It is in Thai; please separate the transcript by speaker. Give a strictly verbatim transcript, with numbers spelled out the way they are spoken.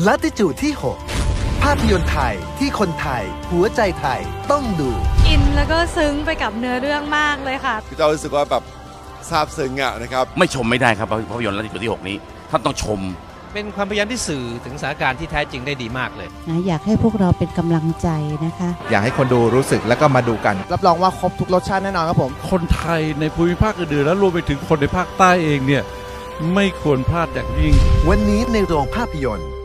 Speaker 1: ลัติจูดที่หกภาพยนตร์ไทยที่คนไทยหัวใจไทยต้องดู
Speaker 2: อินแล้วก็ซึ้งไปกับเนื้อเรื่องมากเลยค่ะ
Speaker 3: พี่เจ้ารู้สึกว่าแบบซาบซึ้งอ่ะนะครับ
Speaker 4: ไม่ชมไม่ได้ครับภาพยนตร์ลัติจูดที่หกนี้ท่านต้องชม
Speaker 5: เป็นความพยายามที่สื่อถึงสถานการณ์ที่แท้จริงได้ดีมากเลย
Speaker 6: นะอยากให้พวกเราเป็นกำลังใจนะคะ
Speaker 7: อยากให้คนดูรู้สึกแล้วก็มาดูกัน
Speaker 8: รับรองว่าครบทุกรสชาติแน่นอนครับผม
Speaker 9: คนไทยในภูมิภาคอื่นๆและรวมไปถึงคนในภาคใต้เองเนี่ยไม่ควรพลาดอย่างยิ่ง
Speaker 1: วันนี้ในโรงภาพยนตร์